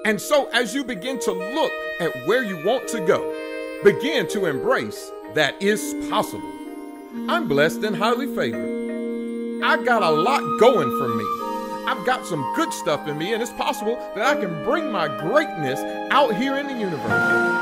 And so, as you begin to look at where you want to go, begin to embrace that is possible. I'm blessed and highly favored. I got a lot going for me. I've got some good stuff in me, and it's possible that I can bring my greatness out here in the universe.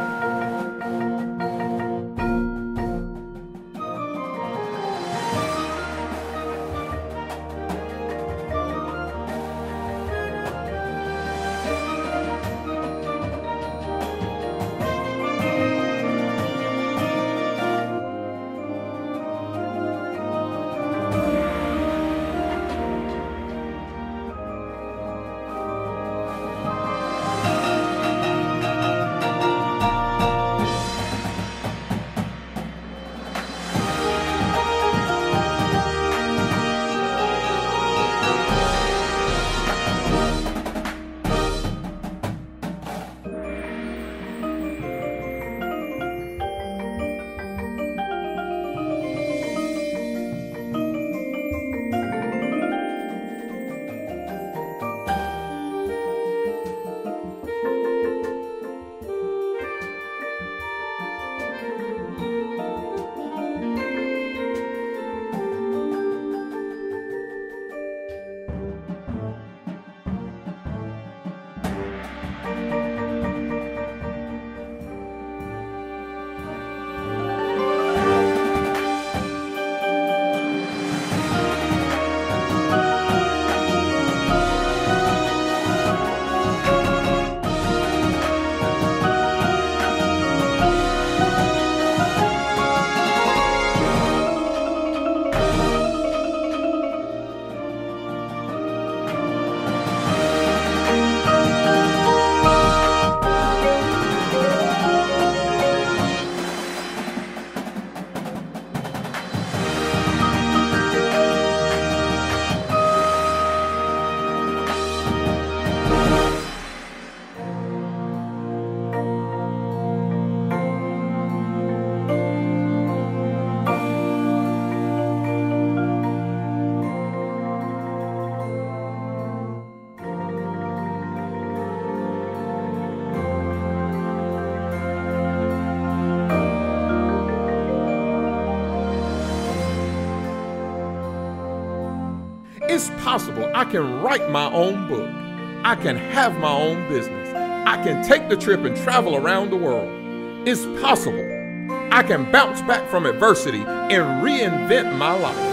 It's possible I can write my own book. I can have my own business. I can take the trip and travel around the world. It's possible I can bounce back from adversity and reinvent my life.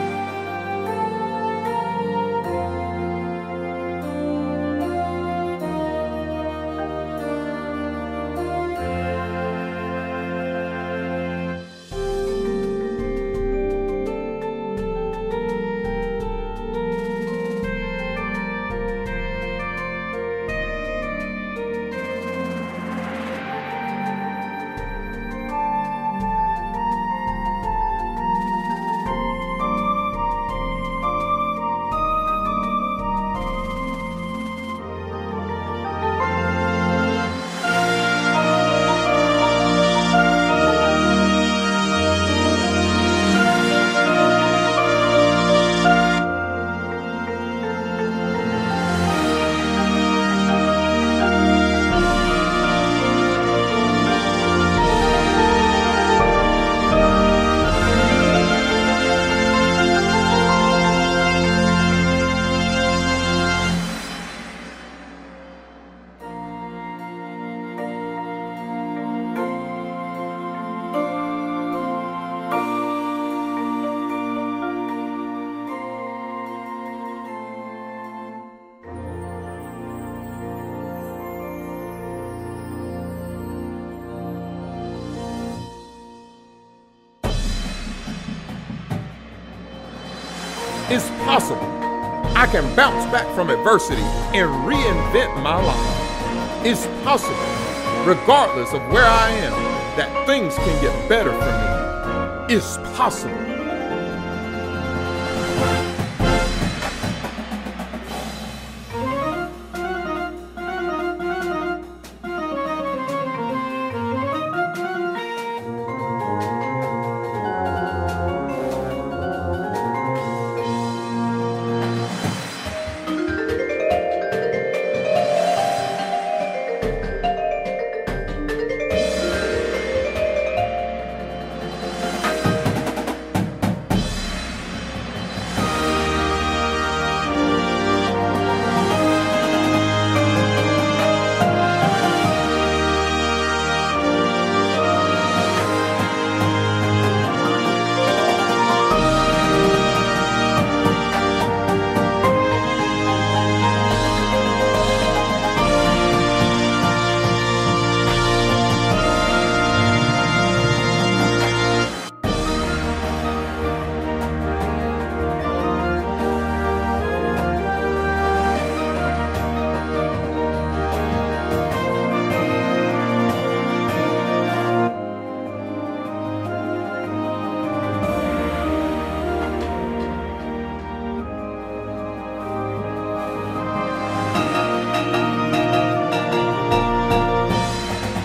It's possible I can bounce back from adversity and reinvent my life. It's possible, regardless of where I am, that things can get better for me. It's possible.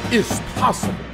is possible.